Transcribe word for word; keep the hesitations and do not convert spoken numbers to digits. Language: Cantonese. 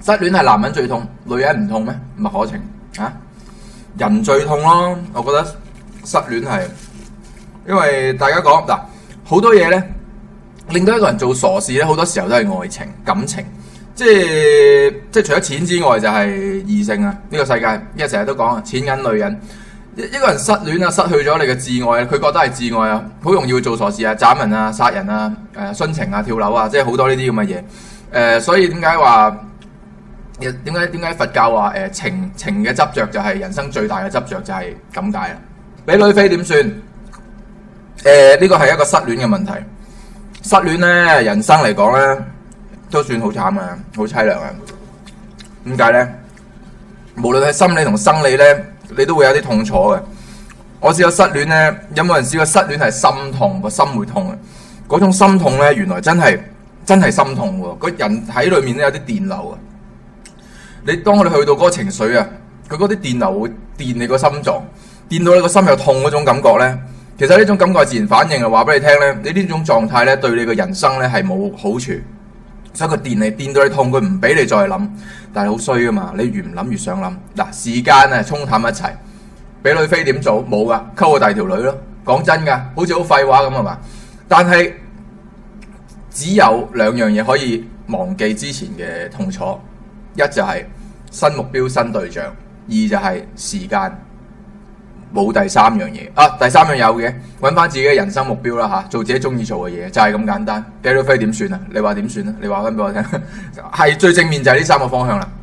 失戀係男人最痛，女人唔痛咩？唔係可情啊？人最痛咯，我覺得失戀係，因為大家講嗱好多嘢咧，令到一個人做傻事咧，好多時候都係愛情、感情，即係即係除咗錢之外，就係異性啊！呢、這個世界，因為成日都講啊，錢銀女人，一一個人失戀啊，失去咗你嘅摯愛，佢覺得係摯愛啊，好容易會做傻事啊，斬人啊、殺人啊、誒殉情啊、跳樓啊，即係好多呢啲咁嘅嘢。誒、呃，所以點解話？點解點解佛教話誒、呃、情情嘅執着就係人生最大嘅執着就係咁解啦？俾女飛點算？誒呢個係一個失戀嘅問題。失戀咧，人生嚟講咧都算好慘啊，好凄涼啊。點解咧？無論係心理同生理咧，你都會有啲痛楚嘅。我試過失戀咧，有冇人試過失戀係心痛，個心會痛啊？嗰種心痛咧，原來真係真係心痛喎。個人喺裏面咧有啲電流啊。你當我哋去到嗰個情緒啊，佢嗰啲電流會電你個心臟，電到你個心又痛嗰種感覺咧，其實呢種感覺係自然反應啊！話俾你聽咧，你呢種狀態咧對你嘅人生咧係冇好處，所以佢電你電到你痛，佢唔俾你再諗，但係好衰噶嘛！你越唔諗越想諗。嗱，時間啊沖淡一齊，俾女飛點做？冇噶，溝個第二條女咯。講真噶，好似好廢話咁係嘛？但係只有兩樣嘢可以忘記之前嘅痛楚。一就係新目標新對象，二就係時間，冇第三樣嘢啊！第三樣有嘅，揾翻自己嘅人生目標啦嚇，做自己中意做嘅嘢，就係咁簡單。俾女飛點算啊？你話點算啊？你話翻俾我聽，係最正面就係呢三個方向啦。